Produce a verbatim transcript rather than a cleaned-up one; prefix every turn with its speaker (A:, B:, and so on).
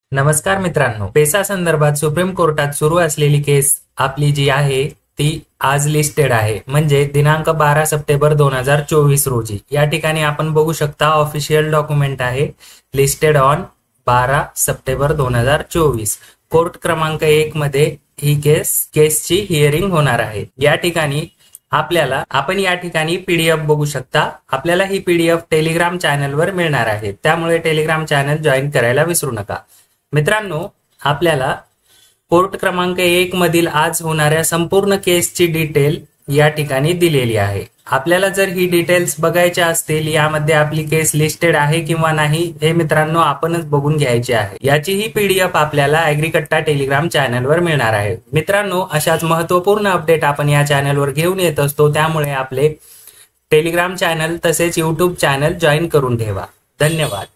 A: नमस्कार मित्रांनो, पेसा संदर्भात सुप्रीम कोर्टात सुरू असलेली केस आपली जी आहे ती आज लिस्टेड आहे, म्हणजे दिनांक बारा सप्टेंबर दोन हजार चोवीस रोजी। या ठिकाणी आपण बघू शकता ऑफिशियल डॉक्युमेंट आहे, लिस्टेड ऑन बारा सप्टेंबर दोन हजार चोवीस। कोर्ट क्रमांक एक मध्ये ही केस केसची हिअरिंग होणार आहे। या ठिकाणी आपल्याला आपण या ठिकाणी पीडीएफ बघू शकता। आपल्याला ही पीडीएफ टेलिग्राम चॅनलवर मिळणार आहे, त्यामुळे टेलिग्राम चॅनल जॉईन करायला विसरू नका। मित्रांनो, आपल्याला कोर्ट क्रमांक एक मधील आज होणाऱ्या संपूर्ण केसची डिटेल या ठिकाणी दिलेली आहे। आपल्याला जर ही डिटेल्स बघायच्या असतील, यामध्ये आपली केस लिस्टेड आहे किंवा नाही हे मित्रांनो आपणच बघून घ्यायचे आहे। याची ही पीडीएफ आपल्याला ॲग्रीकट्टा टेलिग्राम चॅनलवर मिळणार आहे। मित्रांनो, अशाच महत्त्वपूर्ण अपडेट आपण या चॅनलवर घेऊन येत असतो, त्यामुळे आपले टेलिग्राम चॅनल तसेच यूट्यूब चॅनल जॉईन करून ठेवा। धन्यवाद।